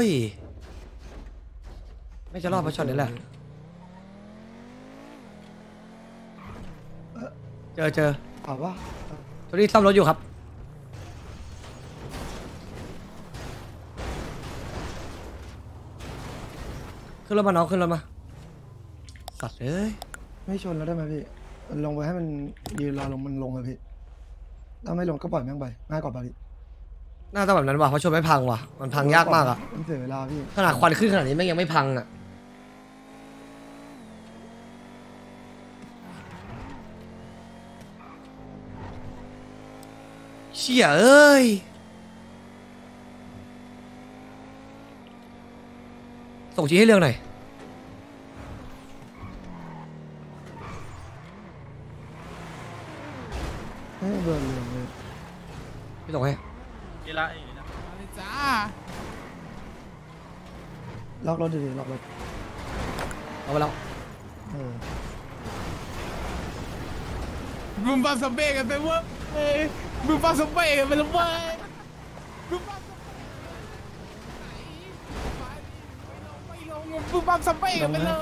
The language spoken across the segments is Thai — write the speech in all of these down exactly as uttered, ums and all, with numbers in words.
ยไม่จะรอดเพราะช็อตนี้แหละเจอเจอถามว่าตอนนี้ซ่อมรถอยู่ครับขึ้นรถมาน้องขึ้นรถมาสัตว์เอ้ยไม่ชนแล้วได้ไหมพี่ลงไปให้มันยืนรอลงมันลงเลยพี่ถ้าไม่ลงก็ปล่อยแม่งไปง่ายกว่าพี่น่าจะแบบนั้นว่ะเพราะชนไม่พังว่ะมันพังยากมากอะมันเสียเวลาพี่ขนาดควันขึ้นขนาดนี้แม่งยังไม่พังอะเชี่ยเอ้ยส่งชี้ให้เรื่องหน่อยให้เบิร์นเลยเลยพี่ส่งให้นี่ละนี่ละจ้าล็อกรถดีๆล็อกรถเอาไปแล้วเออบุมบัมสเปกกันไปเว้ยบุมบัมสเปกกันไปแล้วเว้ยบุมบัมไม่ลงบุมบัมสเปกกันไปเลย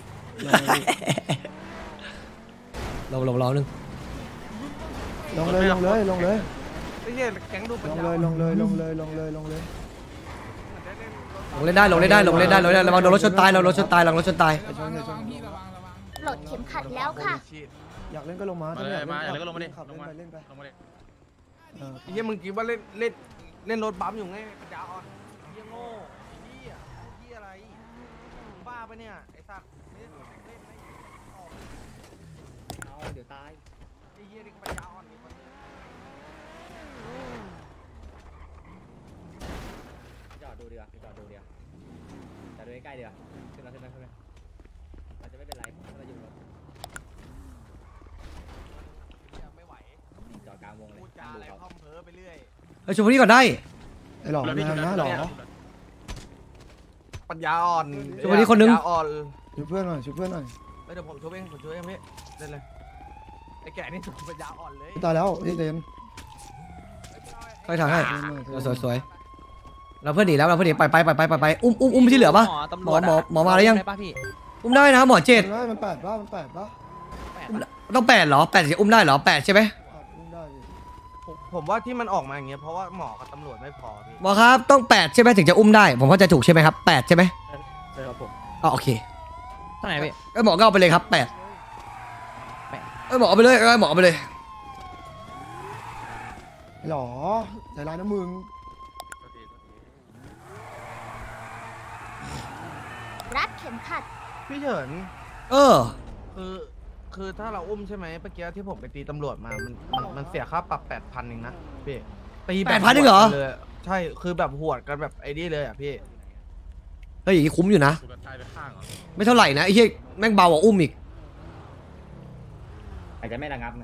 ลงลงล้อนึงลงเลยลงเลยลงเลยไอ้เหี้ยแข็งดูลงเลยลงเลยลงเลยลงเลยลงเลยลงเล่นได้ลงเล่นได้ลงเล่นได้ลงเล่นได้ระวังโดนรถชนตายเรารถชนตายเรารถชนตายระวังระวังพี่ระวังระวังปลดเข็มขัดแล้วค่ะอยากเล่นก็ลงมามาเลยมาแล้วก็ลงมาดิขับลเล่งนมาไปเล่นไปลงมาดิเออไอ้เหี้ยมึงคิดว่าเล่นเล่นเล่นรถบัมอยู่ไงปัญญาอ่อนไอ้เหี้ยโง่ไอ้เหี้ยไอ้เหี้ยอะไรบ้าปะเนี่ยไอ้สัตว์เล่นเล่นไม่ออกเอาเดี๋ยวตายไอ้เหี้ยนี่ปัญญาอ่อนนี่คนนึงจอดดูดีกว่าจอดดูดีกว่าจอดดูใกล้ๆดีกว่าขึ้นมาขึ้นมาขึ้นมาอาจจะไม่เป็นไรถ้าเราอยู่รถไม่ไหวจอดกลางวงเลยพูดจาอะไรพร่ำเพ้อไปเรื่อยเฮ้ยชมพวกนี้ก่อนได้ไอ้หล่อนะนะหล่อปัญญาอ่อนชมพวกนี้คนนึงปัญญาอ่อนช่วยเพื่อนหน่อยช่วยเพื่อนหน่อยเดี๋ยวผมช่วยเองผมช่วยเองพี่เล่นเลยไอ้แก่นี่ถูกปัญญาอ่อนเลยตายแล้วนี่เต็มไปทางให้เต็มสวยสวยเราเพื่อนหนีแล้วเราเพื่อนหนีไปไปไปไปไปอุ้มอุ้มอุ้มที่เหลือปะหมอหมอหมอมาแล้วยังอุ้มได้นะหมอเจ็ดได้มันแปดป่ะมันแปดป่ะต้องแปดเหรอแปดจะอุ้มได้เหรอแปดใช่ไหมอุ้มได้ดิผมผมว่าที่มันออกมาอย่างเงี้ยเพราะว่าหมอกับตำรวจไม่พอพี่หมอครับต้องแปดใช่ไหมถึงจะอุ้มได้ผมเข้าใจถูกใช่ไหมครับแปดใช่ไหมใช่ครับผมอ๋อโอเคเท่าไหร่พี่ไอ้หมอก็เอาไปเลยครับแปดไอ้หมอเอาไปเลยไอ้หมอเอาไปเลยหล่อใจร้ายนะมึงรัดเข็มขัดพี่เฉินเออคือคือถ้าเราอุ้มใช่ไหมเมื่อกี้ที่ผมไปตีตำรวจมามันมันมันเสียค่าปรับแปดพันเองนะพี่ตีแปดพันเองเหรอเลยใช่คือแบบหวดกันแบบไอ้นี่เลยอ่ะพี่เฮ้ยอย่างนี้คุ้มอยู่นะถูกกันตายไปข้างเหรอไม่เท่าไหร่นะไอ้เหี้ยแม่งเบากว่าอุ้มอีกอาจจะไม่ระงับนะ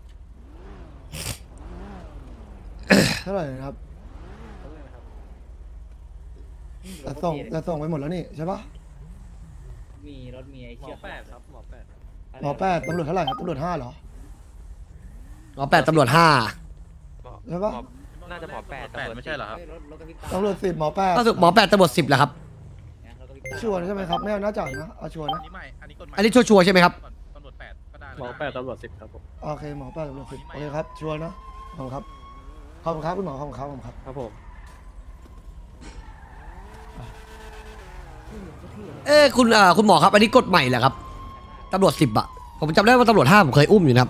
เท่าไหร่ครับแต่ส่งแต่ส่งไปหมดแล้วนี่ใช่ปะมีรถมีไอ้เชือกแปดครับหมอแปดหมอแปดตำรวจเท่าไหร่ครับตำรวจห้าเหรออ๋อแปดตำรวจห้าใช่ปะน่าจะหมอแปดแปดไม่ใช่เหรอครับรถรถกระพริบตาตำรวจสิบหมอแปดล่าสุดหมอแปดตำรวจสิบแหละครับเนี่ยรถกระพริบตาชัวร์ใช่ไหมครับไม่เอาหน้าจ่ายนะเอาชัวร์อันะนนี้ไม่อันนี้กฎหมายอันนี้ชัวร์ๆใช่ไหมครับตำรวจแปดก็ได้หมอแปดตำรวจสิบครับผมโอเคหมอแปดตำรวจสิบโอเคครับชัวร์นะขอบคุณครับขอบคุณครับคุณหมอขอบคุณครับขอบคุณครับครับผมเอ้คุณอ่าคุณหมอครับอันนี้กฎใหม่แหละครับตำรวจสิบอะผมจำได้ว่าตำรวจห้าผมเคยอุ้มอยู่นะครับ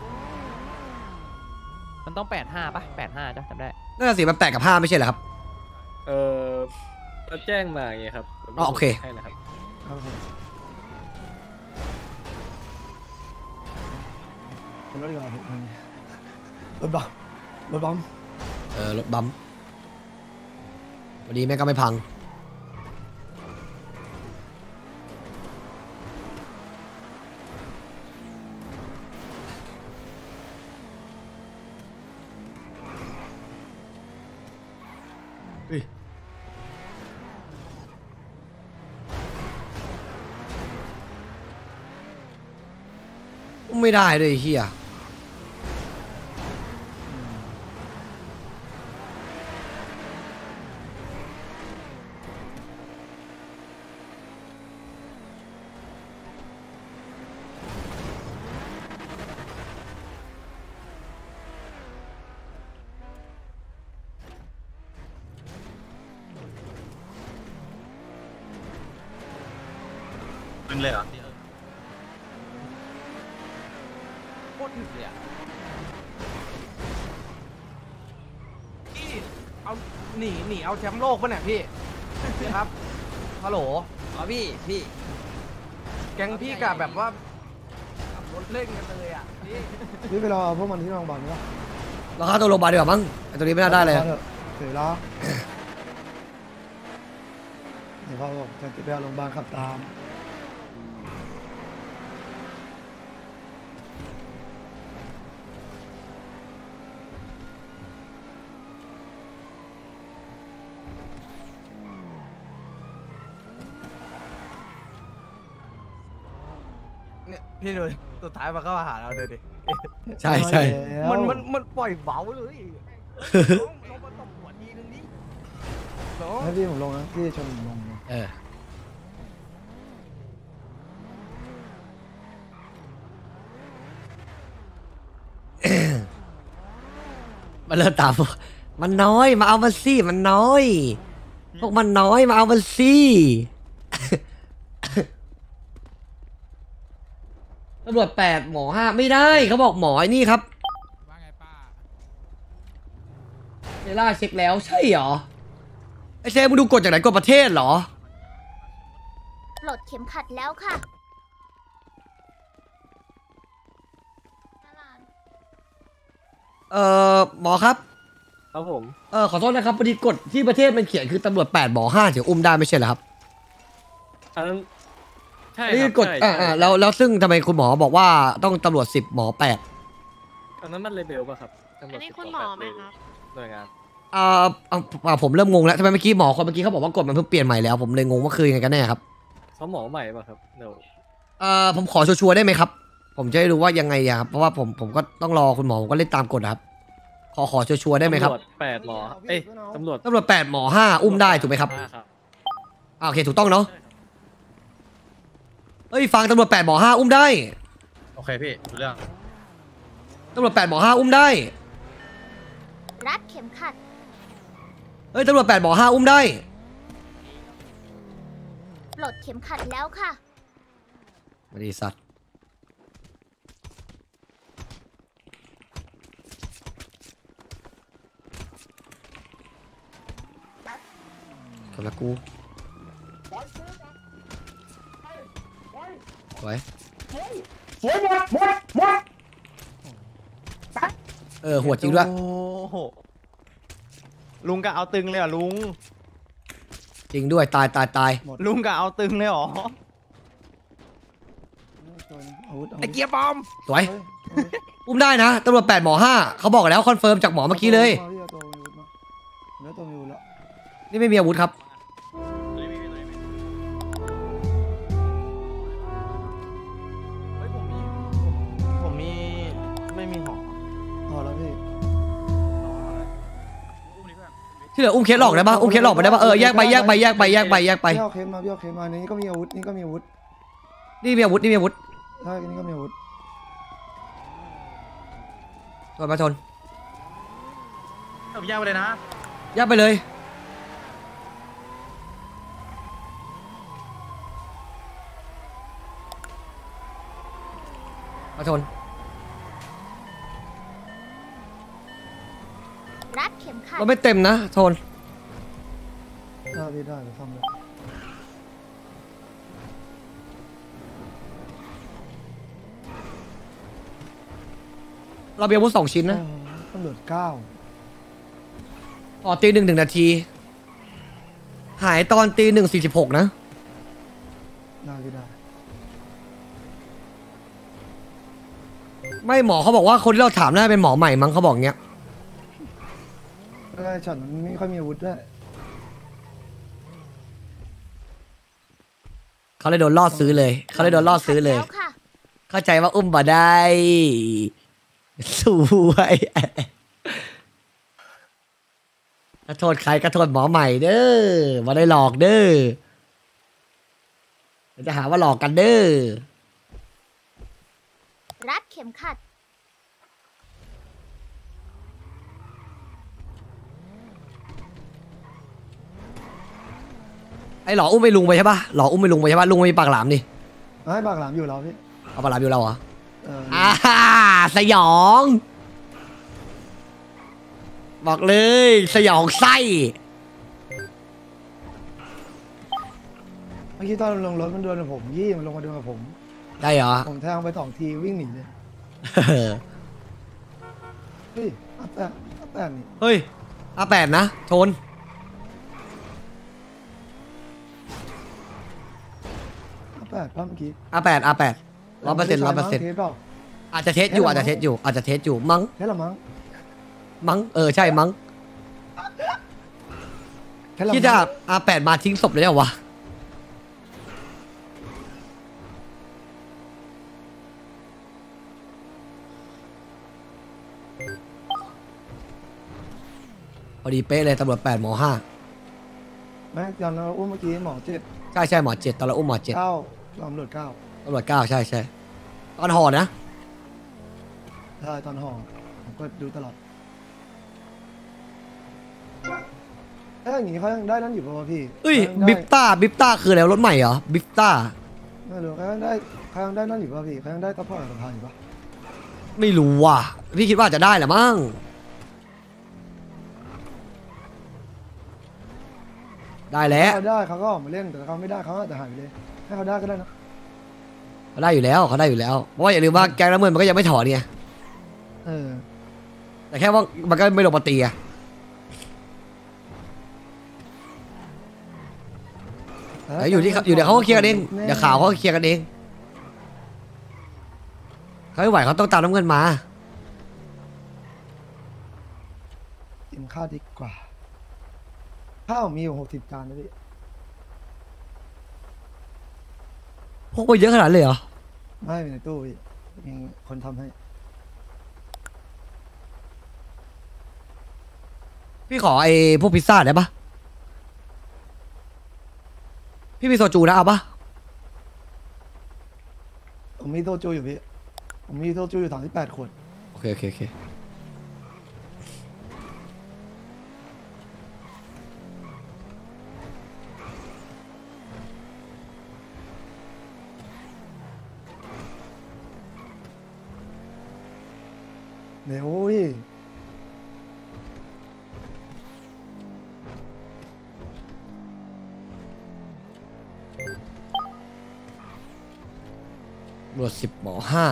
มันต้องแปดห้าป่ะแปดห้าจ้ะจำได้น่าจะสิมันแปดกับห้าไม่ใช่เหรอครับเออก็แจ้งมาอย่างเงี้ยครับอ๋อโอเคให้นะครับครับผมเป็นรถดีกว่าผมรถบัมรถบัมเออรถบัมป์วันนี้แม่งก็ไม่พังเฮ้ยไม่ได้เลยไอ้เฮียเลยเหรอโคตรถึงเลยอ่ะพี่เอาหนีหนีเอาแชมป์โลกป่ะเนี่ยพี่พี่ครับฮัลโหลอ๋อพี่พี่แก๊งพี่กับแบบว่าขับรถเล่นกันเลยอ่ะพี่พี่ไปรอเอาพวกมันที่โรงพยาบาลดีกว่าเราฆ่าตัวโรงพยาบาลดีกว่ามั้งไอ้ตัวนี้ไม่น่าได้เลยเถอะเสียเวลาเดี๋ยวพ่อบอกจะไปเอาโรงพยาบาลขับตามเนี่ยพี่ดูดิสุดท้ายมันก็มาหาเราเลยดิใช่ใช่มันมันมันปล่อยเบาเลยลงลงมาตบหัวทีนึงดิน้องให้พี่ผมลงนะพี่ชนผมลงนะเออ มันเริ่มตามพวกมันน้อยมาเอามันสิมันน้อยพวกมันน้อยมาเอามันสิ ตำรวจแปดหมอห้าไม่ได้เขาบอกหมอไอ้นี่ครับว่าไงป้าเซล่าเช็คแล้วใช่เหรอไอเซมึงดูกฎจากไหนกฎประเทศเหรอปลดเข็มขัดแล้วค่ะเอ่อหมอครับครับผมเออขอโทษนะครับพอดีกฎที่ประเทศมันเขียนคือตำรวจแปดหมอห้าถึงอุ้มได้ไม่ใช่เหรอครับอันนั้นใช่นี่คคืรับอกฎใช่อ่าใช่อ่าแล้วแล้วซึ่งทำไมคุณหมอบอกว่าต้องตำรวจสิบหมอแปดอันนั้นมันเลเบลป่ะครับตำรวอัจนนี้สิบคุณต่หมอแปดไหมครับหน่วยงานอ่าอ่าอ่าผมเริ่มงงแล้วทำไมเมื่อกี้หมอคนเมื่อกี้เขาบอกว่ากฎมันเพิ่งเปลี่ยนใหม่แล้วผมเลยงงว่าคือยังไงกันแน่ครับเขาหมอใหม่ป่ะครับเดี๋ยวเอ่อผมขอชัวร์ๆได้ไหมครับ ผมจะได้รู้ว่ายังไงอะครับเพราะว่าผมผมก็ต้องรอคุณหมอผมก็เล่นตามกฎนะครับขอขอชัวร์ๆได้ไหมครับตำรวจแปดหมอเอ้ยตำรวจตำรวจแปดหมอห้าอุ้มได้ถูกไหมครับห้าครับอ่าโอเคถูกต้องเนาะเอ้ยฟังตำรวจแปดหมอห้าอุ้มได้โอเคพี่รู้เรื่องตำรวจแปดหมอห้าอุ้มได้รัดเข็มขัดเอ้ยตำรวจแปดหมอห้าอุ้มได้ปลดเข็มขัดแล้วค่ะไม่ดีสัตว์กำลังกูไว้เออหัวจริงด้วยโอ้โหลุงกะเอาตึงเลยเหรอลุงจริงด้วยตายตายตายหมดลุงกะเอาตึงเลยเหรอตัวนึงอาวุธอาวุธไอ้เกียร์บอมสวยเฮ้ยเฮ้ยอุ้มได้นะตำรวจแปดหมอห้าเขาบอกแล้วคอนเฟิร์มจากหมอเมื่อกี้เลยอาพี่เอาตัวมีอาวุธมาแล้วตัวมีอาวุธแล้วนี่ไม่มีอาวุธครับเฮ้ยผมมีผมมีไม่มีหอพอแล้วพี่ที่เหลืออุ้มเคสหลอกได้ปะอุ้มเคสหลอกไปได้ปะเออแยกไปแยกไปแยกไปแยกไปแยกไปพี่เอาเคสมาพี่เอาเคสมานี่ก็มีอาวุธนี่ก็มีอาวุธนี่มีอาวุธนี่มีอาวุธใช่นี่ก็มีอาวุธชนมาชนผมยาวไปเลยนะแยกไปเลยมาชนรัดเข็มขัดเราไม่เต็มนะชนได้พี่ได้เดี๋ยวทำเลยเรามีอาวุธสองชิ้นนะตำรวจเก้าอ๋อตีหนึ่งหนึ่งนาที หายตอนตีหนึ่งสี่สิบหกนะได้พี่ได้ไม่หมอเขาบอกว่าคนที่เราถามน่าจะเป็นหมอใหม่มั้งเขาบอกเงี้ยได้ช็อตมันไม่ค่อยมีอาวุธด้วยเขาเลยโดนล่อซื้อเลย เขาเลยโดนล่อซื้อเลยแล้วค่ะเข้าใจว่าอุ้มบ่ได้สวยกระโทษใครกระโทษหมอใหม่เด้อมาได้หลอกเด้อเดี๋ยวจะหาว่าหลอกกันเด้อรัดเข็มขัดไอ้หลออุ้มไปลุงไปใช่ปะหลออุ้มไปลุงไปใช่ปะลุงไม่มีปากหลามนี่ให้ปากหลามอยู่แล้วพี่เอาปลาลาบิวเราเหรอเอออ่าสยอง บอกเลย สยองไส้เมื่อกี้ตอนลงรถมันโดนกับผมยี่มันลงมาโดนกับผมได้เหรอผมแทงไปสองทีวิ่งหนีเลยเฮ้ยอาแปดอาแปดนี่เฮ้ยอาแปดนะชนอาแปดป่ะเมื่อกี้อาแปดอาแปดร้อยเปอร์เซ็นต์ร้อยเปอร์เซ็นต์ทสเปล่าอาจจะเทสอยู่อาจจะเทสอยู่อาจจะเทสอยู่มั้งเทสละมั้งมั้งเออใช่มั้งเทสละที่จะมั้งอาแปดมาทิ้งศพเลยเหรอวะพอดีเป๊ะเลยตำรวจแปดหมอห้าแม่ตอนเราอุ้มเมื่อกี้หมอเจ็ดใช่ใช่หมอเจ็ดตอนเราอุ้มหมอเจ็ดเก้าตำรวจเก้าตำรวจเก้าใช่ใช่ตอนห่อนะใช่ตอนห่อผมก็ดูตลอดเอ้ยอย่างนี้เขายังได้นั่นอยู่ป่าวะพี่เอ้ยเขายังได้บิฟต้าบิฟต้าคืออะไรวะรถใหม่เหรอบิฟต้าไม่รู้เขายังได้เขายังได้นั่นอยู่ป่ะพี่เขายังได้ซัพพอร์ตกับสภาอยู่ป่ะไม่รู้ว่ะพี่คิดว่าจะได้แหละมั้งได้แล้วถ้าเขาได้เขาก็ออกมาเล่นแต่ถ้าเขาไม่ได้เขาอาจจะหายไปเลยให้เขาได้ก็ได้นะเขาได้อยู่แล้วเขาได้อยู่แล้วเพราะว่าอย่าลืมว่าแก๊งน้ำเงินมันก็ยังไม่ถอนไงเออแต่แค่ว่ามันก็ไม่ลงมาตีอะแต่อยู่ที่เขาอยู่เดี๋ยวเขาก็เคลียร์กันเองเดี๋ยวข่าวเขาก็เคลียร์กันเองเขาไม่ไหวเขาต้องตามน้ำเงินมากินข้าวดีกว่าข้าวมีอยู่หกสิบจานนะพี่พวกมันเยอะขนาดนั้นเลยเหรอไม่เป็นในตู้พี่มีคนทำให้พี่ขอไอ้พวกพิซซ่าได้ปะพี่มีโซจูนะเอาปะผมมีโซจูอยู่พี่ผมมีโซจูอยู่สามสิบแปดขวดโอเคโอเคโอเคเดี๋ยวพี่ตำรวจสิบหมอห้า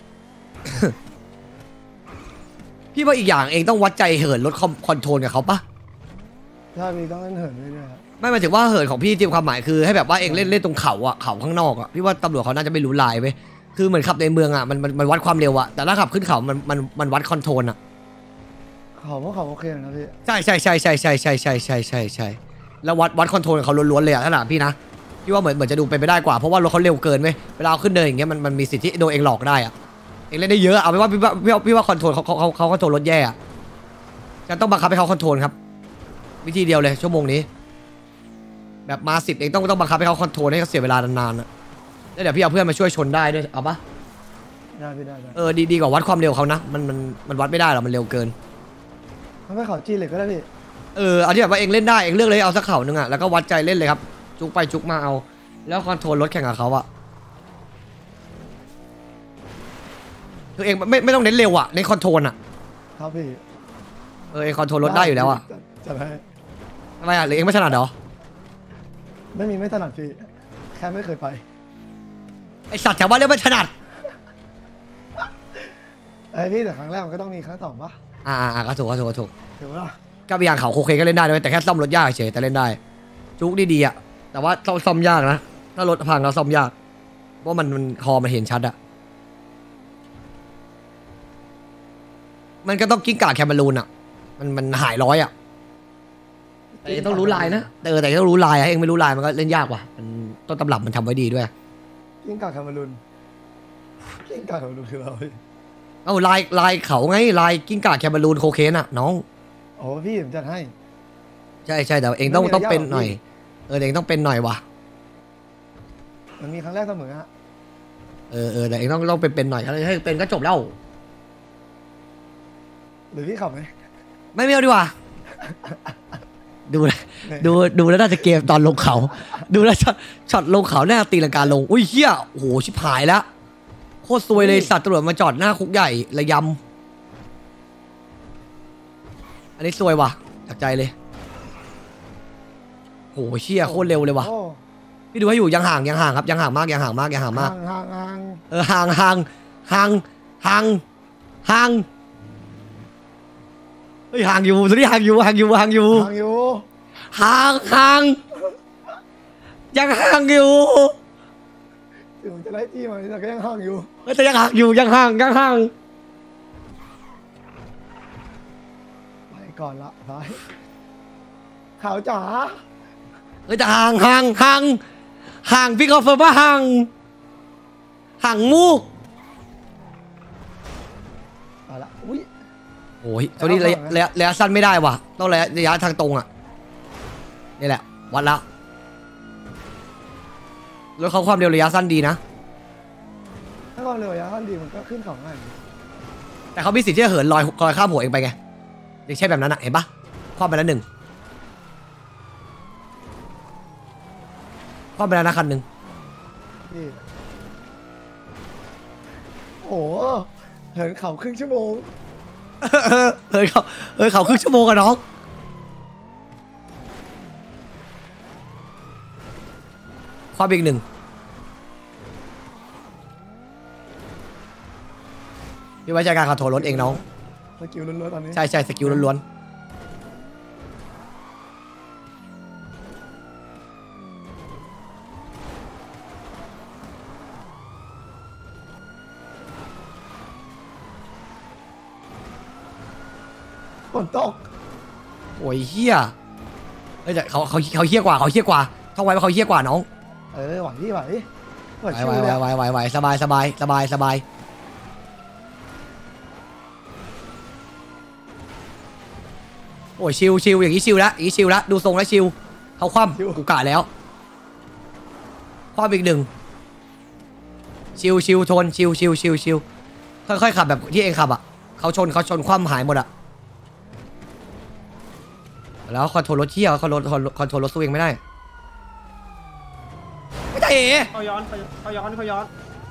พี่ว่าอีกอย่างเองต้องวัดใจเหินรถคอมคอนโทรลกับเขาปะใช่พี่ต้องเล่นเหินด้วยด้วยครับไม่หมายถึงว่าเหินของพี่ที่ความหมายคือให้แบบว่าเองเล่นเล่นตรงเขาอะเขาข้างนอกอะพี่ว่าตำรวจเขาน่าจะไม่รู้ลายไปคือเหมือนขับในเมืองอะมันมันมันวัดความเร็วอะแต่ถ้าขับขึ้นเขามันมันมันวัดคอนโทรลอะเขาว่าเขาโอเคนะพี่ใช่ใช่ใช่ใช่ใช่ใช่ใช่ใช่ใช่ใช่แล้ววัดวัดคอนโทรลเขาล้วนๆเลยอะถ้าถามพี่นะพี่ว่าเหมือนเหมือนจะดูไปไม่ได้กว่าเพราะว่ารถเขาเร็วเกินเว้ยเวลาเอาขึ้นเนินอย่างเงี้ยมันมันมีสิทธิ์ที่โดนเองหลอกได้อะเองเล่นได้เยอะเอาไปนว่าพี่ว่าพี่ว่าพี่ว่าคอนโทรลเขาเขาเขาเขาคอนโทรลรถแย่อะจะต้องบังคับให้เขาคอนโทรลครับวิธีเดียวเลยชั่วโมงนี้แบบมาสิบเองต้องต้องบังคับให้เขาคอนโทรลให้เขาเสียเวลานานๆอะแล้วเดี๋ยวพี่เอาเพื่อนมาช่วยชนได้ด้วยเอาปะได้พี่ได้ได้เออดีดีกว่าวัดความเร็วเขานะมันมันมันวัดไม่ได้หรอกมันเร็วเกินทำให้เขาจีเหล็กก็ได้พี่เออเอาที่แบบว่าเองเล่นได้เองเลือกเลยเอาสักเข่านึงอะแล้วก็วัดใจเล่นเลยครับจุกไปจุกมาเอาแล้วคอนโทรลรถแข่งกับเขาอะคือเองไม่ไม่ต้องเน้นเร็วอะเน้นคอนโทรลอะครับพี่เออเองคอนโทรลรถได้อยู่แล้วอะจะให้ทำไมอะหรือเองไม่ถนัดเหรอไม่มีไม่ถนัดพี่แค่ไม่เคยไปไอสัตว์แถวบ้านเรียกไม่ถนัดไอ้พี่แต่ครั้งแรกมันก็ต้องมีครั้งสองปะอ่าอ่าก็ถูกก็ถูกก็ถูกถือว่าก็มีอย่างเขาโคเคก็เล่นได้ด้วยแต่แค่ซ่อมรถยากเฉยแต่เล่นได้จุกดีๆอะแต่ว่าซ่อมซ่อมยากนะถ้ารถพังเราซ่อมยากเพราะมันมันคอมันเห็นชัดอะมันก็ต้องกิ้งก่าแคมเบรูนอะมันมันหายร้อยอะแต่เองต้องรู้ลายนะเออแต่ต้องรู้ลายอะเองไม่รู้ลายมันก็เล่นยากว่ะมันต้นตำรับมันทำไว้ดีด้วยกิ้งก่าแคาเมรุนกิ้งก่าแคาเมรุนคือเราพี่เอ้าลายลายเขาไงลายกิ้งก่าแคมเบรูนโคเคนอะน้องโอ้พี่ผมจัดให้ใช่ใช่แต่เองต้องไม่มีต้องเป็นระยะหน่อยหรอกเออเองต้องเป็นหน่อยว่ะมันมีครั้งแรกเสมอฮะเออเออแต่เองต้องต้องเป็นเป็นหน่อยถ้าให้เป็นก็จบแล้วหรือพี่ขับไหมไม่ไม่เอาดีกว่า ดูดูดูแล้วน่าจะเกมตอนลงเขา ดูแล้วช็อตช็อตลงเขาน่าจะตีลังกาลงอุ้ยเฮียโอ้โหชิบหายแล้วโคตรซวยเลยสัตว์ตำรวจมาจอดหน้าคุกใหญ่ระยำอันนี้ซวยว่ะจากใจเลยโหเชี่ยโคตรเร็วเลยว่ะโอ้พี่ดูให้อยู่ยังห่างยังห่างครับยังห่างมากยังห่างมากยังห่างมากห่างห่างห่างเออห่างห่างห่างห่างห่างเฮ้ยห่างอยู่ตอนนี้ห่างอยู่ห่างอยู่ห่างอยู่ห่างอยู่ห่างห่างยังห่างอยู่ถึงจะไล่ที่มาแต่ก็ยังห่างอยู่เฮ้ยแต่ยังห่างอยู่ยังห่างยังห่างไปก่อนละไปขาวจ๋าเฮ้ยแต่ห่างห่างห่างห่างพี่คอนเฟิร์มว่าห่างห่างมูกเอาละอุ้ยโอ้ยตัวนี้ระยะระยะระยะสั้นไม่ได้ว่ะต้องระยะระยะทางตรงอ่ะนี่แหละวัดละรถเขาความเร็วระยะสั้นดีนะถ้าความเร็วระยะสั้นดีมันก็ขึ้นเขาง่ายแต่เขามีสิทธิ์ที่จะเหินลอยลอยข้ามหัวเองไปไงอย่างเช่นแบบนั้นอ่ะเห็นปะความไปแล้วหนึ่งความไปแล้วนะคันหนึ่งนี่โอ้โหเหินเขาครึ่งชั่วโมงเฮ้ยเขาเฮ้ยเขาครึ่งชั่วโมงกันน้องความอีกหนึ่งพี่ไว้ใจการขับโถรถเองน้องสกิลล้วนๆตอนนี้ใช่ใช่สกิลล้วนฝนตกๆโอ้ยเฮียเฮ้ยแต่เขาเขาเขาเฮี้ยกว่าเขาเฮี้ยกว่าท่องไว้ว่าเขาเฮี้ยกว่าน้องเออไหวพี่ไหวไหวไหวชิวไหวเลยไหวไหวไหวสบายสบายสบายสบายโอ้ยชิวชิวอย่างนี้ชิวแล้วอย่างนี้ชิวแล้วดูทรงแล้วชิวเขาคว่ำกูกะแล้วคว่ำอีกหนึ่งชิวชิวชนชิวชิวชิวชิวค่อยๆขับแบบที่เองขับอ่ะเขาชนเขาชนคว่ำหายหมดอ่ะแล้วคอนโทรลรถเที่ยวคอนโทรลคอนโทรลรถสู้เองไม่ได้ไม่ได้เอ๋เขาย้อนเขาย้อนเขาย้อน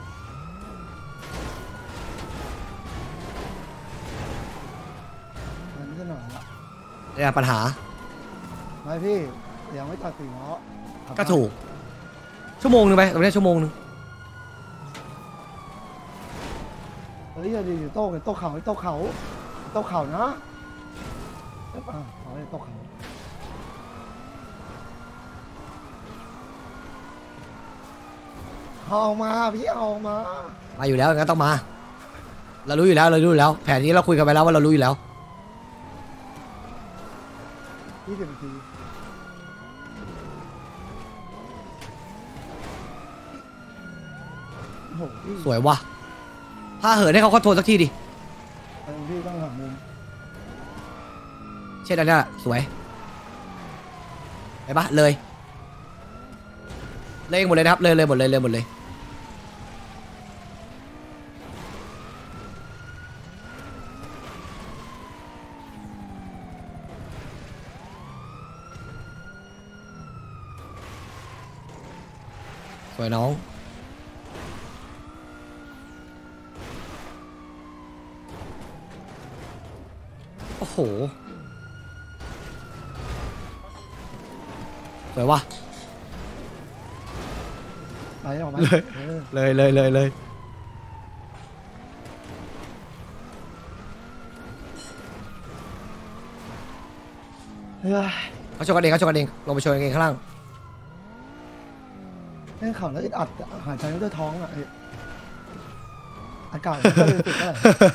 มันจะหน่อยละเนี่ยปัญหาไม่พี่ยังไม่ตัดสี่ล้อก็ถูกชั่วโมงนึงไปตรงนี้ชั่วโมงนึงเฮ้ยอย่าดีโต๊ะโต๊ะเขาโต๊ะเขาโต๊ะเขานะอ่าเอาเลยโต๊ะเขาเอาออกมาพี่เอาออกมามาอยู่แล้วงั้นต้องมา เรารู้อยู่แล้วเรารู้อยู่แล้วแผนนี้เราคุยกันไปแล้วว่าเรารู้อยู่แล้วยี่สิบนาทีโอ้โหพี่สวยว่ะพาเหินให้เขาคอนโทรลสักทีดิเออพี่ต้องหามุมเช่นอันเนี้ยสวยไปปะเลยเลยเองหมดเลยนะครับเลยเลยหมดเลยเลยหมดเลยสวยน้องโอ้โหสวยว่ะไปออกมาเลยออเลยเลยเลยเลยเฮ้ยเขาชนกันเองเขาชนกันเองลงไปชนกันเองข้างล่างแม่งข่าวแล้วอึดอัดอะหายใจไม่ด้วยท้องอ่ะเอ้ยอากาศไม่ค่อยรู้สึกเท่าไหร่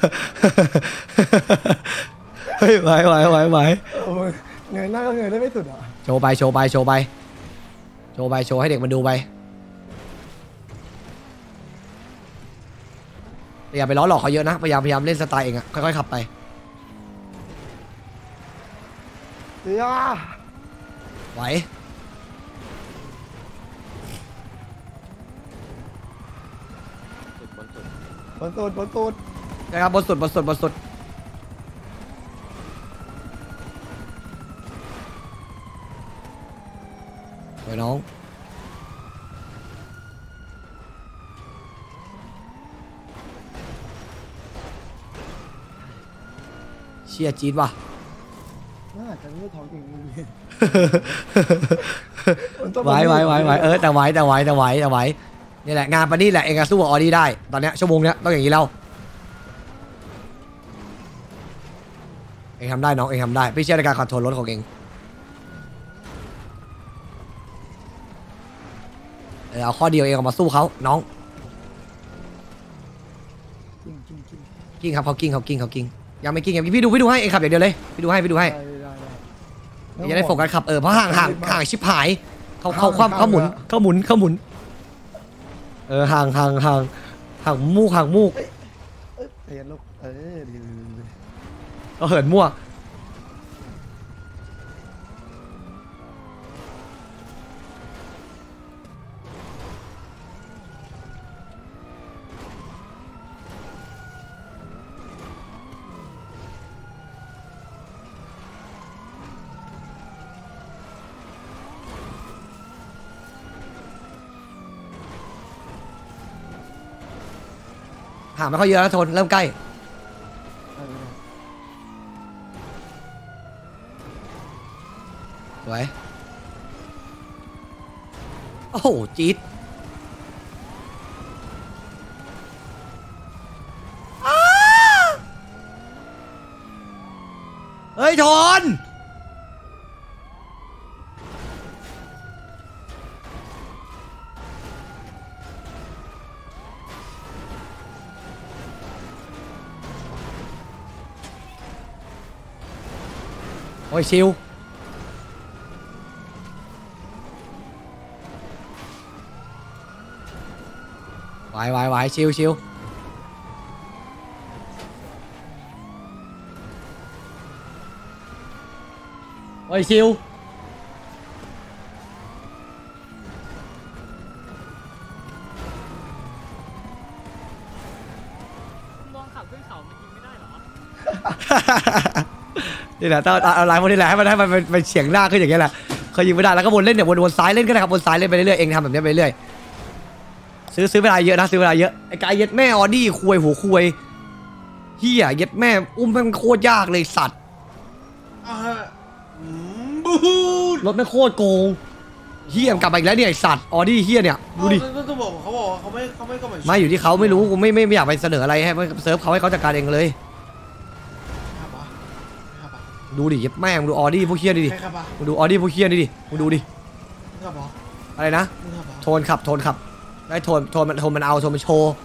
เฮ้ยไหวไหวไหวไหวโอ้ยเงยหน้าก็เงยได้ไม่สุดอ่ะโชว์ไปโชว์ไปโชว์ไปโชว์ไปโชว์ให้เด็กมันดูไปอย่าไปล้อหลอกเขาเยอะนะพยายามพยายามเล่นสไตล์เองอะค่อยๆขับไปเสียไหวบนตูดบนตูดนะครับบนสุดบนสุดบนสุดไว้น้องเชียจี๊ดว่ะน่าจะไม่ท้องจริงพี่ไว้ไว้ไว้ไว้เออแต่ไว้แต่ไว้แต่ไว้แต่ไว้นี่แหละงานปานี่แหละเองอะสู้กับออดี้ได้ตอนเนี้ยชั่วโมงเนี้ยต้องอย่างนี้แล้วเองทำได้น้องเองทำได้พี่เชื่อในการคอนโทรลรถของเองเออเอาข้อเดียวเองออกมาสู้เขาน้องจริงจริงจริงกิ้งครับเขากิ้งเขากิ้งเขากิ้งยังไม่กิ้งยังพี่ดูพี่ดูให้เองขับอย่างเดียวเลยพี่ดูให้พี่ดูให้ได้ได้ได้อย่าได้โฟกัสขับเออเพราะห่างห่างห่างชิบหายเขาเขาความเขาหมุนเขาหมุนเขาหมุนเออห่างห่างห่างห่างมูกห่างมูกเอ้ยเห็นลูกเออดีดีดีเราเหินมั่วห่างไม่ค่อยเยอะแล้วทนเริ่มใกล้ได้ได้สวยโอ้โหจี๊ดอ้าเฮ้ยทนโอ้ยชิวไหวไหวไหวชิวชิวโอ้ยชิวมองขับขึ้นเขามันยิงไม่ได้หรอ นี่แหละต้องเอาเอาไลน์พวกนี้แหละให้มันให้มันเป็นเป็นเฉียงหน้าขึ้นอย่างเงี้ยแหละเคยยิงไม่ได้แล้วก็วนเล่นเนี่ยวนวนซ้ายเล่นก็ได้ครับวนซ้ายเล่นไปเรื่อยๆเองทำแบบนี้ไปเรื่อยซื้อซื้อเวลาเยอะนะซื้อเวลาเยอะไอ้กายเย็ดแม่ออดี้ควยหัวควยเฮียเย็ดแม่อุ้มแม่งโคตรยากเลยสัตว์รถแม่งโคตรโกงเฮียมนกลับมาอีกแล้วเนี่ยไอ้สัตว์ออดี้เฮียเนี่ยดูดิก็บอกเขาบอกเขาไม่เขาไม่ก็ไม่ไม่อยู่ที่เขาไม่รู้กูไม่ไม่ไม่อยากไปเสนออะไรให้เซิร์ฟเขาให้เขาจัดการเองเลยดูดิเย็ดแม่งดูออดี้พวกเฮียดิดิมึงดูออดี้พวกเฮียดิดิมึงดูดิอะไรนะโทนขับโทนขับได้โทนโทนมันโทนมันเอาโทนมันโชว์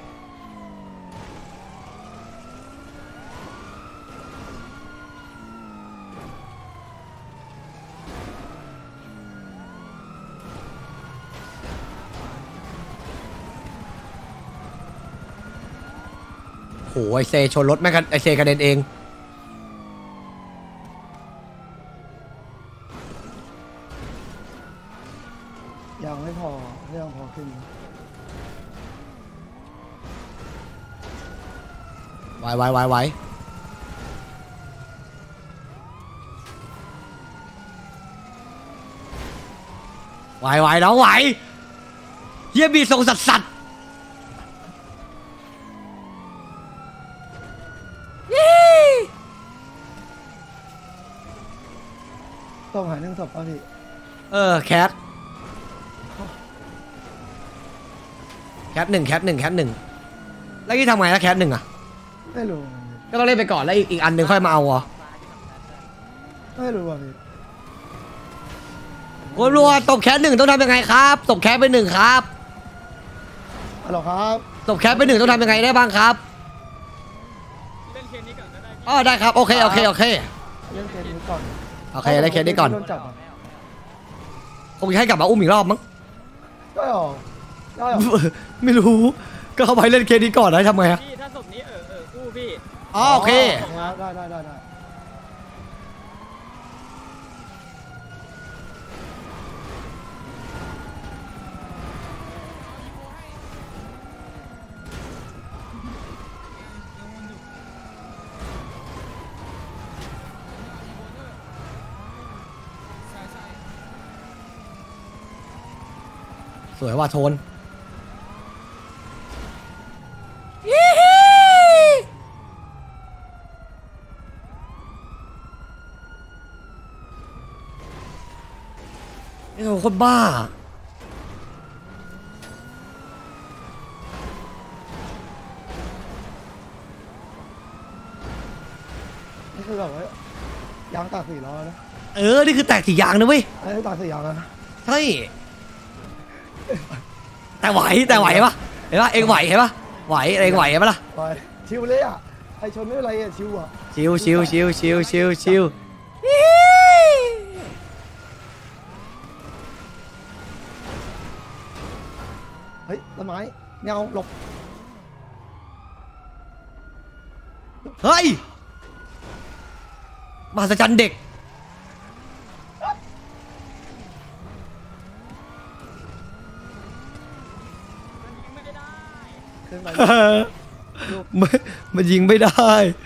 โหไอเซชนรถแม่งกันไอเซกระเด็นเองยังไม่พอไม่ยังพอขึ้นไวไวไวไวไวไวน้องไหวเฮียบีทรงสัตว์สัตว์ต้องหาเรื่องศพป่ะพี่เออแคทแคทหนึ่งแคทหนึ่งแคทหนึ่งแล้วที่ทำไงแล้วแคทหนึ่งอ่ะไม่รู้ก็ต้องเล่นไปก่อนแล้วอีกอีกอันหนึ่งค่อยมาเอาเหรอไม่รู้อ่ะพี่โอ้รัวตบแคทหนึ่งต้องทำยังไงครับตบแคทไปหนึ่งครับฮัลโหลครับตบแคทไปหนึ่งต้องทำยังไงได้บ้างครับเล่นเคสนี้ก่อนก็ได้อ๋อได้ครับโอเคโอเคโอเคเล่นเคสนี้ก่อนโอเคเล่นเคสนี้ก่อนโดนจับอ่ะคงจะให้กลับมาอุ้มอีกรอบมั้งได้หรอได้หรอไม่รู้ก็เข้าไปเล่นเคสนี้ก่อนแล้วทำไงฮะพี่ถ้าศพนี้เออเออกู้พี่อ๋อโอเคได้ได้ได้ได้ใสวยว่ะโทนนี่เขาโคตรบ้านี่คือแบบว่ายางตากสี่ล้อนะเออนี่คือแตกสี่ยางนะเว้ยไอ้ตากสี่ยางนะใช่แต่ไหวแต่ไหวปะเห็นปะเองไหวเห็นปะไหวเองไหวปะล่ะไปชิวเลยอ่ะไอชนไม่เป็นไรอ่ะชิวอ่ะชิวชิวชิวชิวชิวชิวเฮ้ยต้นไม้เงาหลบเฮ้ยมหัศจรรย์เด็กขึ้นไปมันมันยิงไม่ได้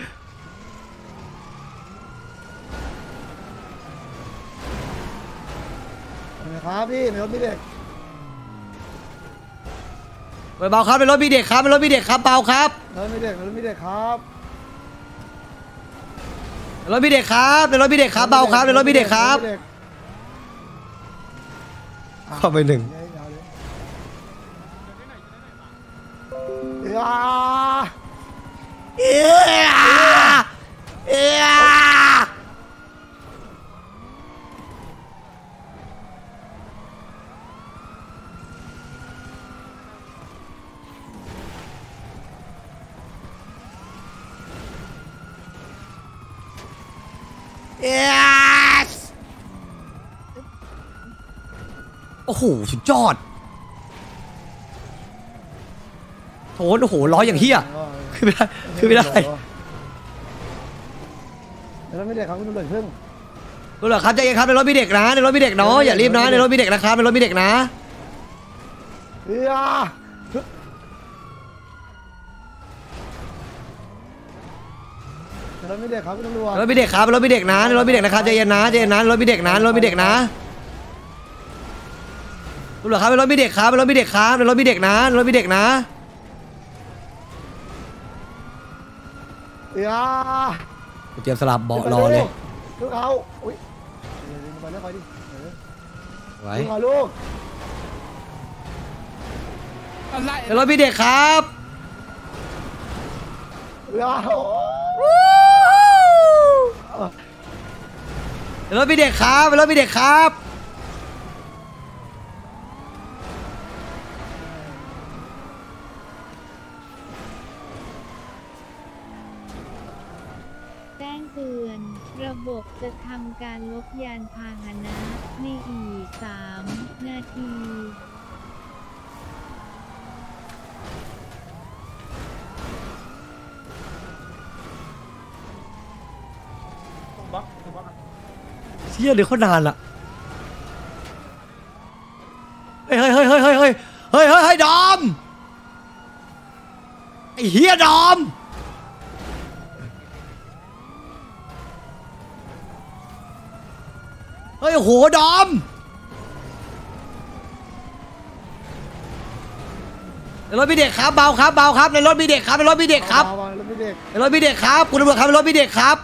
ครับพี่ในรถมีเด็กเบาครับเป็นรถมีเด็กครับเป็นรถมีเด็กครับเบาครับในรถมีเด็กในรถมีเด็กครับเป็นรถมีเด็กครับเป็นรถมีเด็กครับเบาครับเป็นรถมีเด็กครับเข้าไปหนึ่งยาเอี๊ยเอี๊ยโอ้โหสุดยอดโถนโอ้โหร้อยอย่างเฮียขึ้นไม่ได้ขึ้นไม่ได้ในรถมีเด็กครับคุณตำรวจเพิ่งคุณเหรอครับใจเย็นครับในรถมีเด็กนะในรถมีเด็กเนาะอย่ารีบนะในรถมีเด็กนะครับในรถมีเด็กนะยาในรถมีเด็กครับคุณตำรวจในรถมีเด็กครับในรถมีเด็กนะในรถมีเด็กนะครับใจเย็นนะใจเย็นนะในรถมีเด็กนะในรถมีเด็กนะคุณเหรอครับในรถมีเด็กครับในรถมีเด็กครับในรถมีเด็กนะในรถมีเด็กนะยากูเตรียมสลับเบาะรอเลยลูกเขาอุ้ยไปแล้วไปดิไว้ลูกเขาลูกอะไรในรถมีเด็กครับยาในรถมีเด็กครับในรถมีเด็กครับแจ้งเตือน ระบบจะทำการลบยานพาหนะในอีก สาม นาทีเชี่ยเดี๋ยวเขานานละเฮ้ยเฮ้ยเฮ้ยเฮ้ยเฮ้ยเฮ้ยเฮ้ยเฮ้ยเฮ้ยดอมไอ้เฮียดอมเฮ้ยโอ้โหดอมในรถมีเด็กครับเบาครับเบาครับในรถมีเด็กครับในรถมีเด็กครับรถมีเด็กในรถมีเด็กครับคุณตำรวจครับในรถมีเด็กครับ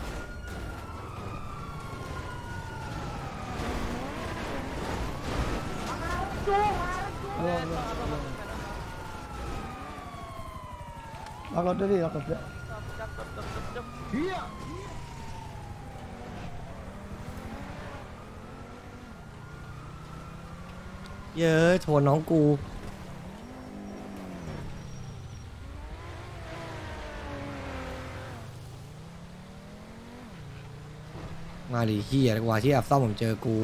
ล็อกรถด้วยดิล็อกรถด้วยเย้ยโทนน้องกูมาดิเฮียกว่าที่แอบซ่อมผมเจอกู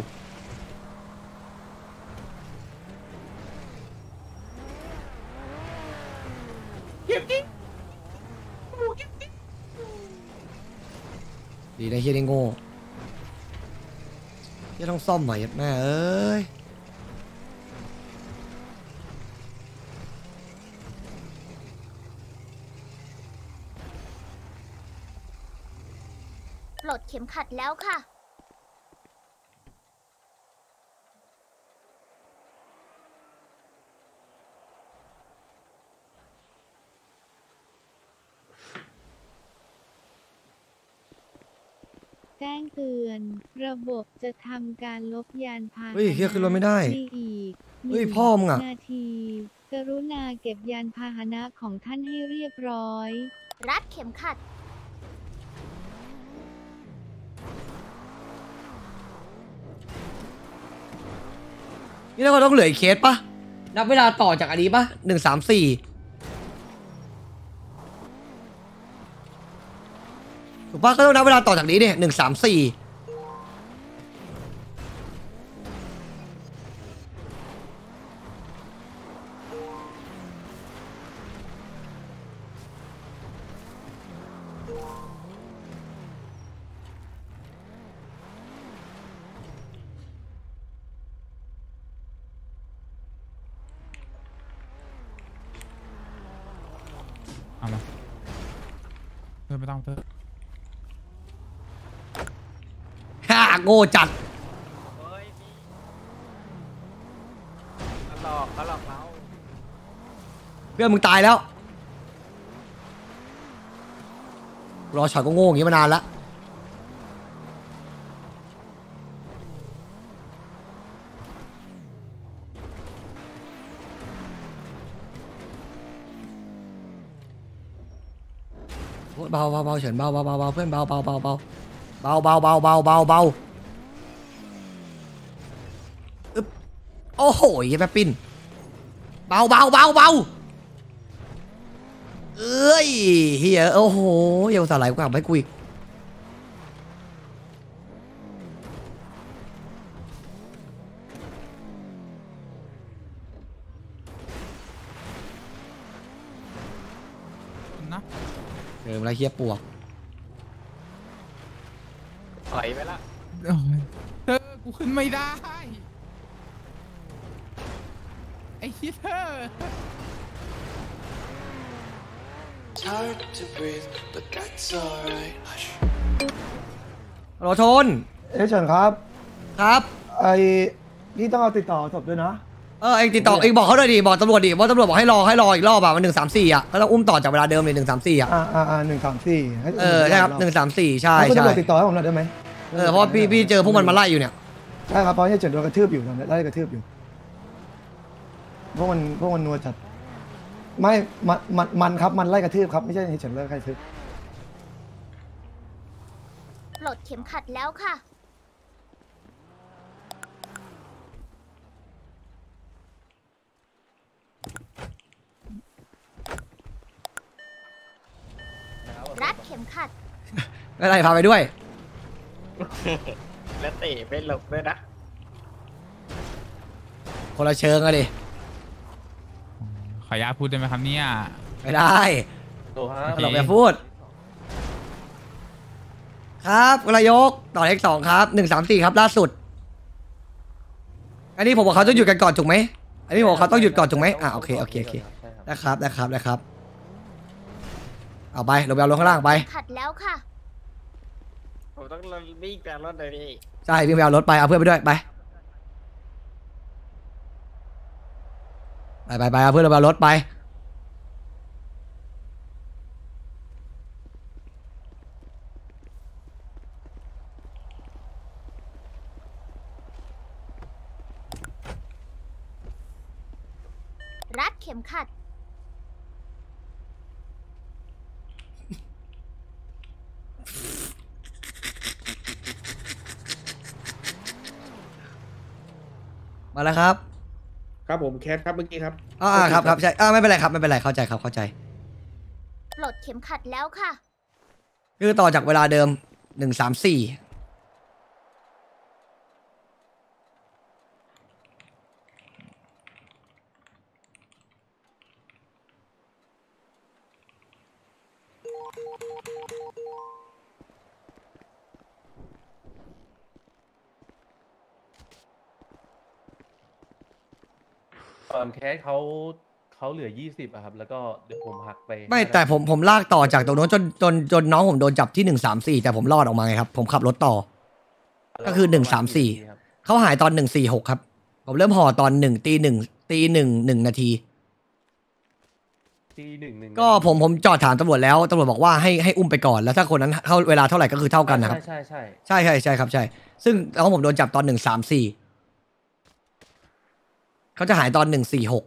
ดีนะเฮียได้โง่เฮียต้องซ่อมใหม่แม่เอ้ยปลดเข็มขัดแล้วค่ะเแจ้งเตือน ระบบจะทำการลบยานพาหนะเฮ้ยเฮียขึ้นรถไม่ได้ในอีกเฮ้ยพ่อมึงอะนาที กรุณาเก็บยานพาหนะของท่านให้เรียบร้อยรัดเข็มขัดนี่เราก็ต้องเหลืออีกเคสปะนับเวลาต่อจากอันนี้ปะหนึ่งสามสี่ถูกปะก็ต้องนับเวลาต่อจากนี้เนี่ยหนึ่งสามสี่เอามาเธอไม่ต้องเธอฮ่าโง่จัดเฮ้ยพี่เขาหลอกเขาหลอกเราเพื่อนมึงตายแล้ว รอช็อตก็โง่อย่างงี้มานานละโอ๊ยเบาเบาเบาเฉินเบาเบาเบาเบาเพื่อนเบาเบาเบาเบาเบาเบาเบาเบาเบาเบาอึ๊บโอ้โหยี่แป๊บปิ้นเบาเบาเบาเบาเอ้ยเฮียโอ้โหเยวสาไหลกว่าไม่คุยนะเดิมแล้วเฮียปวกถอยไปละโอ้ยเธอกูขึ้นไม่ได้ไอ้เหี้ยเธอรอชนเอ๊ะเฉินครับครับไอพี่ต้องเอาติดต่อศพด้วยนะเออเองติดต่อเองบอกเขาด้วยดิบอกตำรวจดิว่าตำรวจบอกให้รอให้รออีกรอบอ่ะมันหนึ่งสามสี่อ่ะก็ต้องอุ้มต่อจากเวลาเดิมเลยหนึ่งสามสี่อ่ะอ่าอ่าอ่าหนึ่งสามสี่เออใช่ครับหนึ่งสามสี่ใช่คุณใช่ตำรวจติดต่อให้ผมหน่อยได้ไหมเออเพราะว่าพี่พี่เจอพวกมันมาไล่อยู่เนี่ยใช่ครับเพราะเนี่ยเฉินโดนกระทืบอยู่ตอนนี้ไล่กระทืบอยู่พวกมันพวกมันนัวจัดไม่มันมันมันครับมันไล่กระทืบครับไม่ใช่เฉินไล่ใครทืบปลดเข็มขัดแล้วค่ะ รัดเข็มขัดไม่เป็นไรพาไปด้วยแล้วเตะไม่หลบด้วยนะคนละเชิงอะดิขออนุญาตพูดได้ไหมครับเนี่ยไม่ได้โอ้ฮะโอเคเราอย่าพูด ครับคุณนายกต่อเลขสองครับหนึ่งสามสี่ครับล่าสุด อันนี้ผมบอกเขาต้องหยุดกันก่อนถูกไหมอันนี้ผมบอกเขาต้องหยุดก่อนถูกไหมอ่าโอเคโอเคโอเคนะครับนะครับนะครับเอาไปลงไปเอาลงข้างล่างไปขัดแล้วค่ะผมต้องวิ่งแปลรถเลยพี่ใช่วิ่งไปเอารถไปเอาเพื่อนไปด้วยไปไปไปไปเอาเพื่อนเราไปเอารถไปรัดเข็มขัดมาแล้วครับครับผมแคสครับเมื่อกี้ครับอ่าครับครับใช่อ่าไม่เป็นไรครับไม่เป็นไรเข้าใจครับเข้าใจปลดเข็มขัดแล้วค่ะคือต่อจากเวลาเดิมหนึ่งสามสี่ตอนแคสเขาเขาเหลือยี่สิบอะครับ แล้วก็เดี๋ยวผมหักไปไม่แต่ผมผมลากต่อจากตรงโน้นจนจนจนน้องผมโดนจับที่หนึ่งสามสี่แต่ผมรอดออกมาไงครับผมขับรถต่อ ก็คือหนึ่งสามสี่ครับเขาหายตอนหนึ่งสี่หกครับ ผมเริ่มห่อตอนหนึ่งตีหนึ่งตีหนึ่งหนึ่งนาทีทที่หนึ่งหนึ่งก็ผมผมจอดถามตำรวจแล้วตำรวจบอกว่าให้ให้อุ้มไปก่อนแล้วถ้าคนนั้นเข้าเวลาเท่าไหร่ก็คือเท่ากันนะครับใช่ใช่ใช่ใช่ใช่ครับใช่ ซึ่งน้องผมโดนจับตอนหนึ่งสามสี่เขาจะหายตอนหนึ่งสี่หก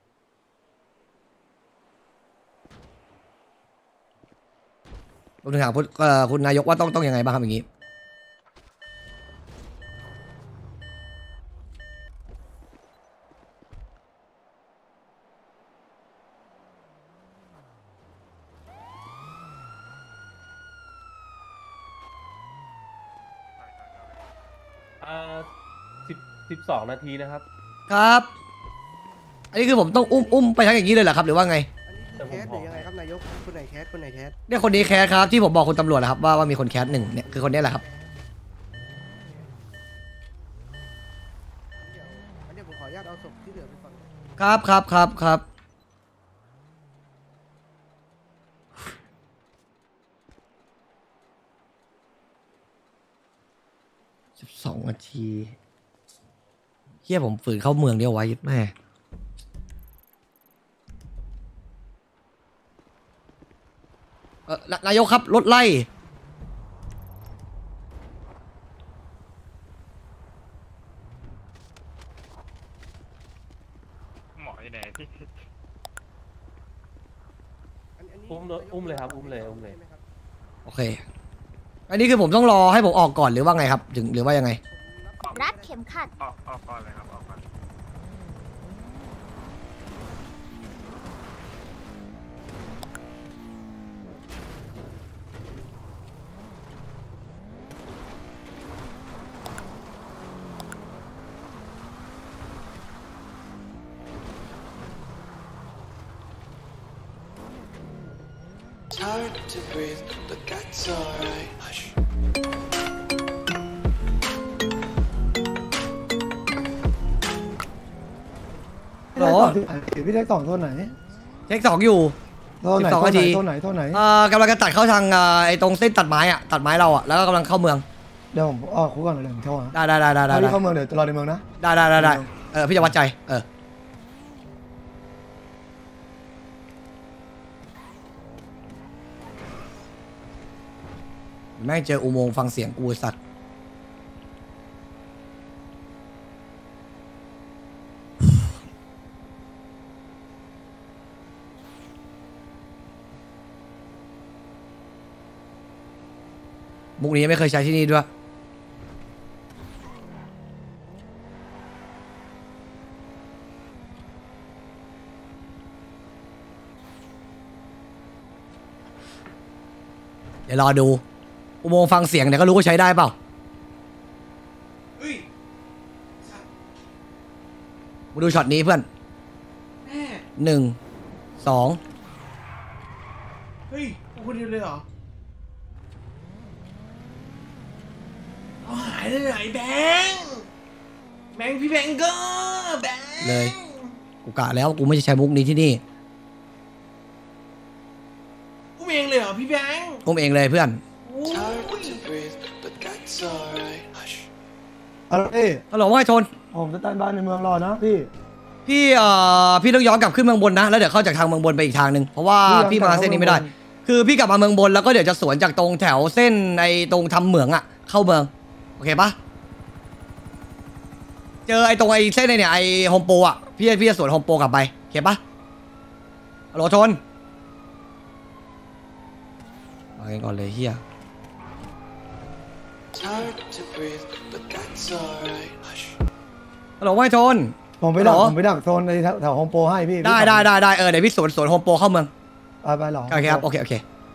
ผมถึงถามคุณเอ่อคุณนายกว่าต้องต้องยังไงบ้างครับอย่างนี้อ่าสิบสิบสองนาทีนะครับครับ อันนี้คือผมต้องอุ้มอุ้มไปทั้งอย่างนี้เลยเหรอครับหรือว่าไงแต่ผมแคสขหอรือยังไงครับนายกคนไหนแคสคนไหนแคสเนี่ยคนนี้แคสครับที่ผมบอกคุณตำรวจนะครับว่าว่ามีคนแคสหนึ่งเนี่ยคือคนนี้แหละครับเดี๋ยวอันเนี้ยผมขออนุญาตเอาศพที่เหลือไปฟังครับครับครับครับสิบสองนาทีเฮียผมฝืนเข้าเมืองเดียวไว้แม่เออนายกครับรถไล่หมออยู่ไหนพี่อันอันนี้อุ้มเลยอุ้มเลยครับอุ้มเลยอุ้มเลยใช่ไหครับโอเค อันนี้คือผมต้องรอให้ผมออกก่อนหรือว่าไงครับถึงหรือว่ายังไงผมนับรัดเข็มขัดออกออกก่อนเลยครับออกก่อนพี่ได้ต่อที่ไหนพี่ได้ต่อโทษไหนเช็คสองอยู่โทษไหนสิบสองโทษนาไหนทีโทษไหนโทษไหนเอ่อกำลังจะตัดเข้าทางเอ่อไอ้ตรงเส้นตัดไม้อะตัดไม้เราอะแล้วก็กำลังเข้าเมืองเดี๋ยวผมออกคุกก่อนเดี๋ยวผมโทรหาได้ได้ได้ได้ได้ถ้าได้พี่เข้าเมืองเดี๋ยวรอในเมืองนะได้ได้ได้ได้เออพี่จะวัดใจเออแม่งเจออุโมงค์ฟังเสียงกูไอ้สัตว์มุกนี้ไม่เคยใช้ที่นี่ด้วยเดี๋ยวรอดูอุโมงค์ฟังเสียงเดี๋ยวก็รู้ว่าใช้ได้เปล่ามาดูช็อตนี้เพื่อนหนึ่งสองเฮ้ยคนเดียวเลยเหรอเอาหายเลยเหรอไอ้แบงค์แบงค์พี่แบงค์ก็แบงค์เลยกูกะแล้วกูไม่จะใช้มุกนี้ที่นี่อุ้มเองเลยเหรอพี่แบงค์ผมเองเลยเพื่อนโอ้ยอะไรพี่ฮัลโหลว่าไงโทนผมจะตันบ้านในเมืองรอนะพี่พี่เอ่อพี่ต้องย้อนกลับขึ้นเมืองบนนะแล้วเดี๋ยวเข้าจากทางเมืองบนไปอีกทางหนึ่งเพราะว่าพี่มาเส้นนี้ไม่ได้ คือพี่กลับมาเมืองบนแล้วก็เดี๋ยวจะสวนจากตรงแถวเส้นไอ้ตรงทำเหมืองอะเข้าเมืองโอเคปะเจอไอ้ตรงไอ้เส้นไอ้เนี่ยไอ้โฮมโปรอะพี่พี่จะสวนโฮมโปรกลับไปโอเคปะฮัลโหลโทนเอาเองก่อนเลยเฮียฮัลโหลว่าไงโทนผมไปดักฮัลโหลผมไปดักโซนในแถวแถวโฮมโปรให้พี่ได้ได้ได้ได้เออเดี๋ยวพี่สวนสวนโฮมโปรเข้าเมืองไปไปหรอโอเคครับโอเคโอเค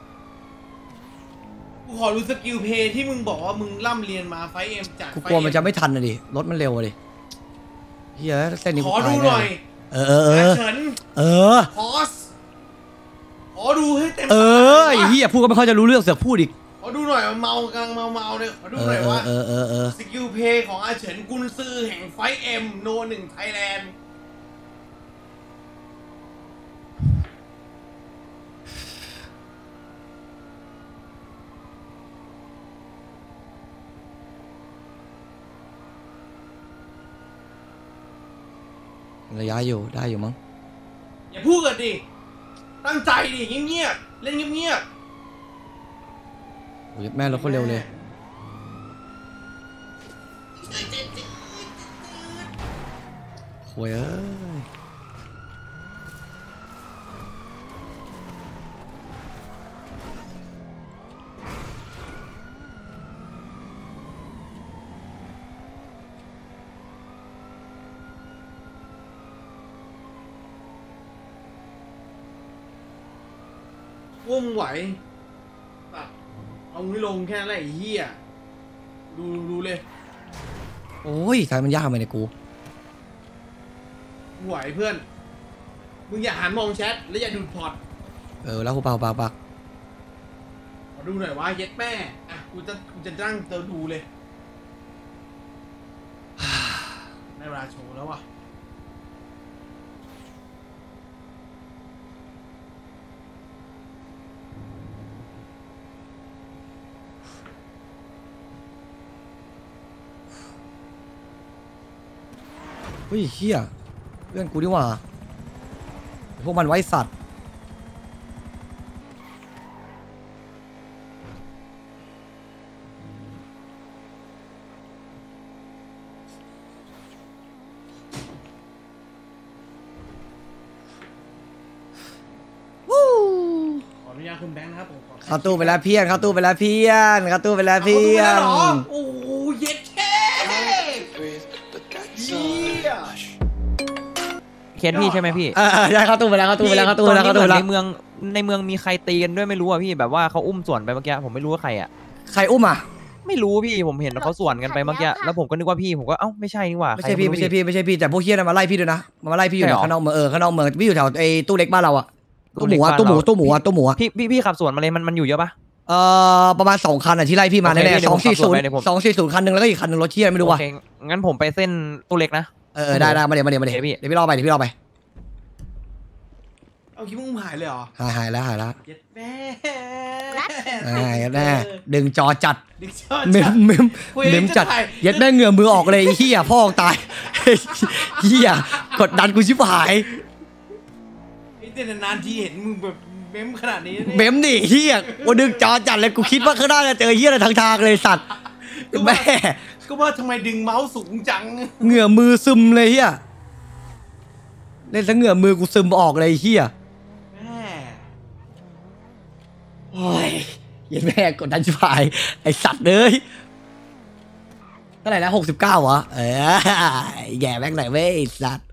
กูขอรู้สกิลเพย์ที่มึงบอกว่ามึงร่ำเรียนมาไฟเอ็มจากกูกลัวมันจะไม่ทันนะดิรถมันเร็วอะดิเฮียเส้นนี้ขกูอดูตายหแน่น่อยเออเออเออาอเฉินเออพอสขอดูให้เต็มเออไอ้ตาเฮียพูดก็ไม่ค่อยจะรู้เรื่องเสือกพูดอีกขอดูหน่อยเมากำลังเมาเมาๆเนี่ยขอดูเอหน่ออยเออว่าเออเออเออสกิลเพย์ของอาเฉินกุนซือแห่งไฟเอ็มโนหนึ่งไทยแลนด์ระยะอยู่ได้อยู่มั้งอย่าพูดกันดิตั้งใจดิเงียบๆเล่นเงียบโอ้ยแม่รถคนเร็วเลยโว้ยเอ้ยๆว่งไหวตัดเอาไม่ลงแค่นั้นแหละไอ้เหี้ยดูดูเลยโอ้ยทำไมมันยากทำไมเนี่ยกูไหวเพื่อนมึงอย่าหันมองแชทแล้วอย่าดูดพอร์ตเออแล้วกูเปล่าเปล่าเปล่าขอดูหน่อยว่าเย็ดแม่อ่ะกูจะกูจะนั่งเติมดูเลยได้เวลาโชว์แล้วว่ะเฮ้ยเฮียเพื่อนกูนี่หว่าพวกมันไว้สัตว์วู้ขออนุญาตคุณแบงค์นะครับผมขอเข้าตู้ไปแล้วเพี้ยนเข้าตู้ไปแล้วเพี้ยนเข้าตู้ไปแล้วเอาเพี้ตู้ยแล้วนเหรอโอ้โหเย็ดแค่เหี้ยเคสพี่ใช่ไหมพี่เออได้เข้าตู้ไปแล้วเข้าตู้ไปแล้วเข้าตู้ไปแล้วเข้าตู้ไปตอนแล้นี้วเหมือนในเมืองในเมืองมีใครตีกันด้วยไม่รู้อ่ะพี่แบบว่าเขาอุ้มส่วนไปเมื่อกี้ผมไม่รู้ว่าใครอ่ะใครอุ้มอ่ะไม่รู้พี่ผมเห็นเขาส่วนกันไปเมื่อกี้แล้วผมก็นึกว่าพี่ผมก็เอ้าไม่ใช่นี่หว่าไม่ใช่พี่ไม่ใช่พี่ไม่ใช่พี่แต่พวกเฮียน่ะมาไล่พี่ด้วยนะมาไล่พี่อยู่ใช่แถเหรอวข้างนอกเมืองเออข้างนอกเมืองพี่อยู่แถวไอ้ตู้เล็กบ้านเราอะตู้ตู้หเล็มูกอะบ้านตู้หมูเราตู้หมูอะตู้หมูอะพี่พี่พี่ขับสวนมาเลยมันมันอยู่เยอะปะเอ่อประมาณสองคันอะที่ไล่พี่มาโอเคแน่เดี๋ๆยวสองสี่ผมขับศูนรถย์ไปเดี๋ยวผมสองสี่ศูนย์คันหนึ่งแล้วก็อีกคันหนึ่งรถเฮียไม่รู้ว่ะโอเคงั้นผมไปเส้นตู้เล็กนะเออเออได้ได้มาเดี๋ยวมาเดี๋ยวมาเดี๋ยวโอเคพี่เดี๋ยวพี่รอไปเดี๋ยวพี่รอไปเอาคิดว่ามึงหายเลยเหรอหายหายแล้วหายแล้วเย็ดแม่หายแน่ดึงจอจัดดึงจอเมจัมดเมมคุยเมมจะจัดถ่ายเย็ดแม่งเหงื่อมือออกเลยไอ้เฮียพ่อตายเฮียกดดันกูชิบหายไอ้เด่นนานๆทีเห็นมึงแบบเม้มขนาดนี้เนี่ยเมมดิเฮียกูดึงจอจัดเลยกูคิดว่าข้างหน้าจะเจอเฮียอะไรทางทางเลยสัตว์แม่ก็ว่าทำไมดึงเมาส์สูงจังเหงื่อมือซึมเลยเฮียเล่นซะเหงื่อมือกูซึมออกเลยเฮียแม่โอ้ยเย็นแม่กดดันชิบหายไอสัตว์เลยเท่าไหร่แล้วหกสิบเก้าวะเออแย่แม่งไหนอยเว้ยไอ้สัตว์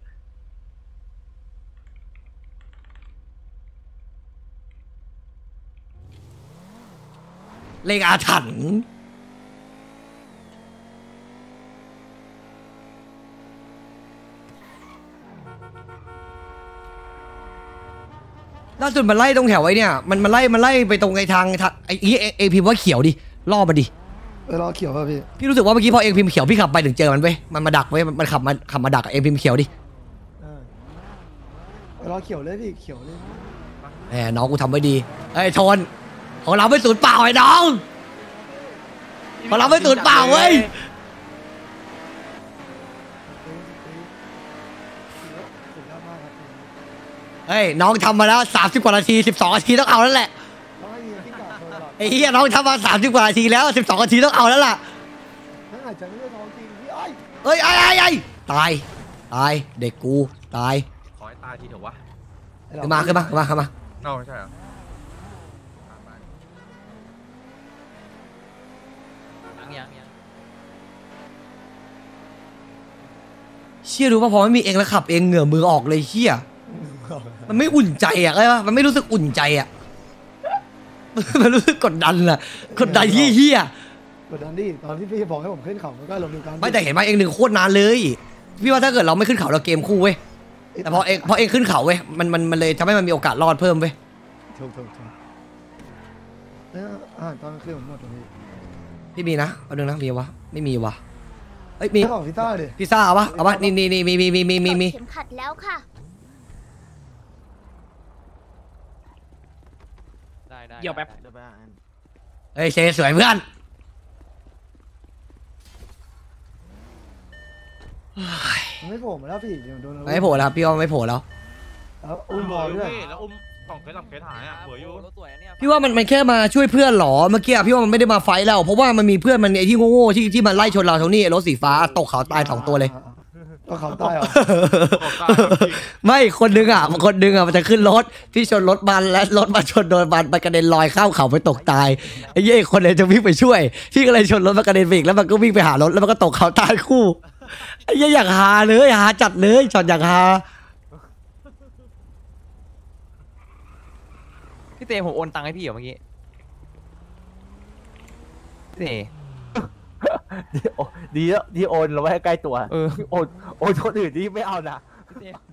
เลขอาถรรพ์ล่าสุดมันไล่ตรงแถวไอ้เนี่ยมันมันไล่มันไล่ไปตรงไอ้ทางทางไอ้เอเองพิมพ์ว่าเขียวดิล่อมาดิเออรอเขียวป่ะพี่พี่รู้สึกว่าเมื่อกี้พอเองพิมพ์เขียวพี่ขับไปถึงเจอมันเว้ยมันมาดักเว้ยมันมันขับมาขับมาดักอะเองพิมพ์เขียวดิเออเออรอเขียวเลยพี่เขียวเลยแหมน้องกูทำไว้ดีไอ้ยโทนของเราไม่สูญเปล่าไอ้น้องของเราไม่สูญเปล่าเว้ยสุดยอดมากครับเฮ้ยน้องทำมาแล้วสามสิบกว่านาทีสิบสองนาทีต้องเอาแล้วแหละต้องให้ยืนที่กาดโดนตลอดไอ้เหี้ยน้องทำมาสามสิบกว่านาทีแล้วสิบสองนาทีต้องเอาแล้วล่ะนั่นอาจจะไม่ได้ท้องจริงพี่อ้อยเอ้ยไอ้ไอ้ไอ้ตายตายเด็กกูตายขอให้ตายทีเถอะวะขึ้นมาขึ้นมาขึ้นมาขึ้นมาเอ้าไม่ใช่เหรอยังยังยังเชี่ยรู้ป่ะพอไม่มีเองแล้วขับเองเหงื่อมือออกเลยเชี่ยมันไม่อุ่นใจอ่ะใช่ปะมันไม่รู้สึกอุ่นใจอ่ะ มันรู้สึกกดดันอ่ะกดดันเฮี้ยกดดันดิตอนที่พี่บอกให้ผมขึ้นเขามันก็ลงดูการๆไม่แต่เห็นไหมเองหนึ่งโคตรนานเลยพี่ว่าถ้าเกิดเราไม่ขึ้นเขาเราเกมคู่เว้ยแต่พอเองพอเองขึ้นเขาเว้ยมันมันมันเลยทำให้มันมีโอกาสรอดเพิ่มเว้ยถูกถูกถูกเอออาหารตอนกลางคืนผมหมดเลยพี่พี่มีนะเอาหนึ่งนะมีวะไม่มีวะเอ้ยมีไม่ของพิซซ่าดิพิซซ่าเอาปะเอาปะนี่นี่นี่มีมีมีมีมีมีเข็มขัดแล้วค่ะได้ได้เดี๋ยวแป๊บเฮ้ยเซสวยเพื่อนมันไม่โผล่มาแล้วพี่เดี๋ยวโดนไม่โผล่แล้วพี่ว่าไม่โผล่แล้วแล้วอุ้มบอลด้วยแล้วอุ้มกล่องเคสหลับเคสหายอ่ะหัวอยู่รถสวยอันเนี้ยพี่ว่ามันมันแค่มาช่วยเพื่อนหรอเมื่อกี้พี่ว่ามันไม่ได้มาไฟท์แล้วเพราะว่ามันมีเพื่อนมันไอ้ที่โง่ๆที่ที่มันไล่ชนเราเท่านี้รถสีฟ้าตกเขาตายสองตัวเลยก็เขาใต้เหรอไม่คนนึงอ่ะคนนึงอ่ะมันจะขึ้นรถพี่ชนรถมันและรถมาชนโดนมันมันกระเด็นลอยข้ามเขาไปตกตายไอ้เหี้ยอีกคนเลยจะวิ่งไปช่วยพี่ก็เลยชนรถมันกระเด็นไปอีกแล้วมันก็วิ่งไปหารถแล้วมันก็ตกเขาตายคู่ไอ้เหี้ยอยากหาเลยหาจัดเลยช็อตอยากหาพี่เต้ผมโอนตังค์ให้พี่เหรอเมื่อกี้พี่เต้ดีแล้วที่โอนเราไว้ให้ใกล้ตัวเออโอนโอนคนอื่นที่ไม่เอานะพี่เต้